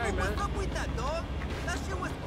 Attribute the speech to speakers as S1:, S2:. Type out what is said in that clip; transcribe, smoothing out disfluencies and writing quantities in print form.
S1: Hey, man.
S2: What's up with that, dog? That shit was